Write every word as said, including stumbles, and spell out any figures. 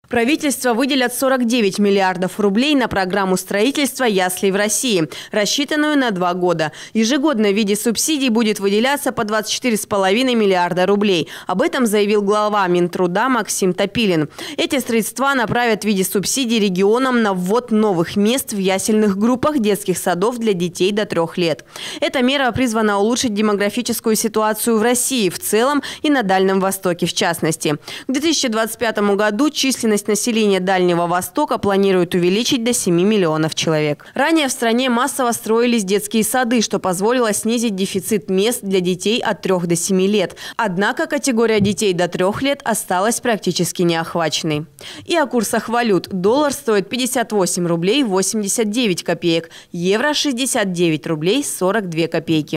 Правительство выделит сорок девять миллиардов рублей на программу строительства яслей в России, рассчитанную на два года. Ежегодно в виде субсидий будет выделяться по двадцать четыре с половиной миллиарда рублей. Об этом заявил глава Минтруда Максим Топилин. Эти средства направят в виде субсидий регионам на ввод новых мест в ясельных группах детских садов для детей до трех лет. Эта мера призвана улучшить демографическую ситуацию в России в целом и на Дальнем Востоке в частности. К две тысячи двадцать пятому году численность населения Дальнего Востока планируют увеличить до семи миллионов человек. Ранее в стране массово строились детские сады, что позволило снизить дефицит мест для детей от трёх до семи лет. Однако категория детей до трех лет осталась практически неохваченной. И о курсах валют. Доллар стоит пятьдесят восемь рублей восемьдесят девять копеек, евро – шестьдесят девять рублей сорок две копейки.